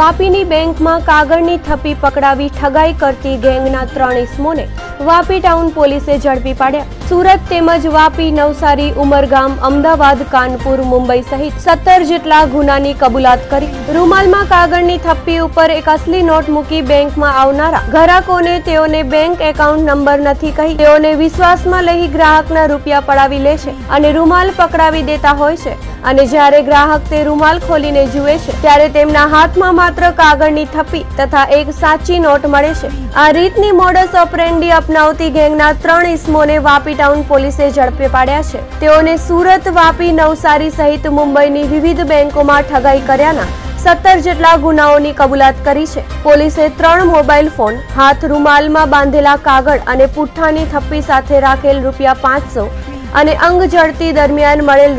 વાપીની બેંકમાં કાગળની થપ્પી પકડાવી ઠગાઈ કરતી ગેંગના 3 ઇસમોને વાપી ટાઉન પોલીસે ઝડપી પાડ્યા। સુરત તેમજ વાપી, નવસારી, ઉમરગામ, અમદાવાદ, કાનપુર, મુંબઈ સહિત 17 જેટલા ગુનાની કબૂલાત કરી રૂમાલમાં કાગળની થપ્પી ઉપર એક અસલી નોટ મૂકી બેંકમાં આવનારા ગ્રાહકોને તેઓને બેંક એકાઉન્ટ નંબર નથી કહી તેઓને વિશ્વાસમાં લઈ ગ્રાહકના રૂપિયા પડાવી લે છે અને રૂમાલ પકડાવી દેતા હોય છે અને જ્યારે ગ્રાહક તે રૂમાલ ખોલીને જુએ છે ત્યારે તેમના હાથમાં માત્ર કાગળની થપ્પી તથા એક સાચી નોટ મળે છે। આ રીતની મોડસ ઓપરેન્ડી અપનાવતી ગેંગના 3 ઇસમોને વાપી ટાઉન પોલીસે ઝડપી પાડ્યા છે। તેઓને સુરત, વાપી, નવસારી સહિત મુંબઈની વિવિધ બેંકોમાં ઠગાઈ કર્યાના 17 જેટલા ગુનાઓની કબૂલાત કરી છે। પોલીસે 3 મોબાઈલ ફોન, હાથ રૂમાલમાં બાંધેલા કાગળ અને પુઠ્ઠાની થપ્પી સાથે રાખેલ ₹500 અને અંગ ઝડતી દરમિયાન મળેલ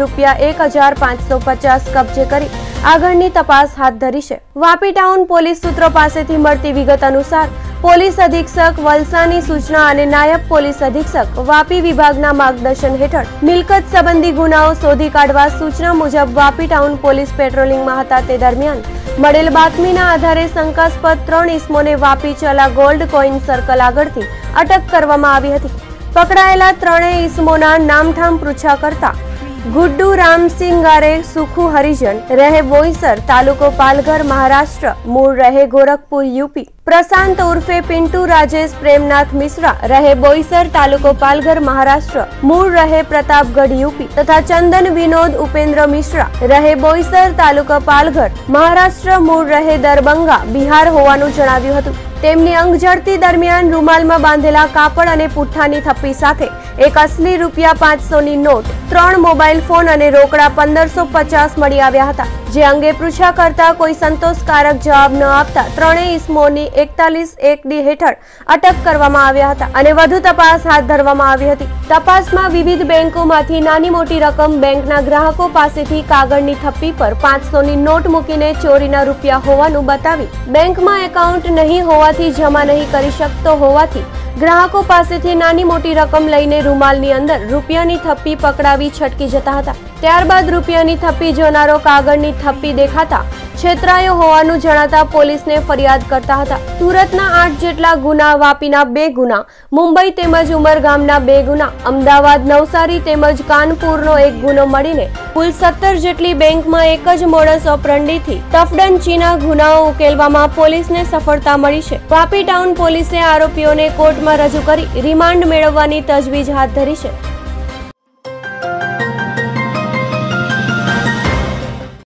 ₹1550 કબજે કરી આગળની તપાસ હાથ ધરી છે। વાપી ટાઉન પોલીસ સૂત્રો પાસેથી મળતી વિગત અનુસાર પોલીસ અધિક્ષક વલસાડની સૂચના અને નાયબ પોલીસ અધિક્ષક વાપી વિભાગના માર્ગદર્શન હેઠળ મિલકત સંબંધી ગુનાઓ શોધી કાઢવા સૂચના મુજબ વાપી ટાઉન પોલીસ પેટ્રોલિંગમાં હતા તે દરમિયાન મળેલ બાતમીના આધારે શંકાસ્પદ 3 ઇસમોને વાપી ચલા ગોલ્ડ કોઈન સર્કલ આગળથી અટક કરવામાં આવી હતી। પકડાયેલા 3 ઇસમોના નામઠામ પૃચ્છા કરતા ગુડ્ડુ રામસિંહ ગારે, સુખુ હરિજન, રહે બોઈસર, તાલુકો પાલઘર, મહારાષ્ટ્ર, મૂળ રહે ગોરખપુર, યુપી, પ્રશાંત ઉર્ફે પિન્ટુ રાજેશ પ્રેમનાથ મિશ્રા, રહે બોઈસર, તાલુકો પાલઘર, મહારાષ્ટ્ર, મૂળ રહે પ્રતાપગઢ, યુપી તથા ચંદન વિનોદ ઉપેન્દ્ર મિશ્રા, રહે બોઈસર, તાલુકો પાલઘર, મહારાષ્ટ્ર, મૂળ રહે દરબંગા, બિહાર હોવાનું જણાવ્યું હતું। તેમની અંગ ઝડતી દરમિયાન રૂમાલમાં બાંધેલા કાપડ અને પુઠ્ઠાની થપ્પી સાથે એક અસલી ₹500ની નોટ, 3 મોબાઈલ ફોન અને રોકડા 1550 મળી આવ્યા હતા। જે અંગે પૃચ્છા કરતા કોઈ સંતોષકારક જવાબ ન આપતા 3 ઇસમોની 41(1)D હેઠળ અટક કરવામાં આવ્યા હતા અને વધુ તપાસ હાથ ધરવામાં આવી હતી। તપાસમાં વિવિધ બેંકોમાંથી નાની મોટી રકમ બેંકના ગ્રાહકો પાસેથી કાગળની થપ્પી પર 500ની નોટ મૂકીને ચોરીના રૂપિયા હોવાનું બતાવી બેંકમાં એકાઉન્ટ નહીં હોવાથી જમા નહીં કરી શકતો હોવાથી ગ્રાહકો પાસેથી નાની મોટી રકમ લઈને રૂમાલની અંદર રૂપિયાની થપ્પી પકડાવી છટકી જતા હતા। ત્યારબાદ રૂપિયાની થપ્પી જોનારો કાગળની થપ્પી દેખાતા છેતરાયો હોવાનું જણાતા પોલીસને ફરિયાદ કરતા હતા। સુરતના 8 જેટલા ગુના, વાપીના 2 ગુના, મુંબઈ તેમજ ઉમરગામના 2 ગુના, અમદાવાદ, નવસારી તેમજ કાનપુરનો 1 ગુનો મળીને કુલ 17 જેટલી બેંકમાં એક જ મોડસ ઓપરંડીથી તફડંચીના ગુનાઓ ઉકેલવામાં પોલીસને સફળતા મળી છે। વાપી ટાઉન પોલીસે આરોપીઓને કોર્ટમાં રજૂ કરી રિમાન્ડ મેળવવાની તજવીજ હાથ ધરી છે।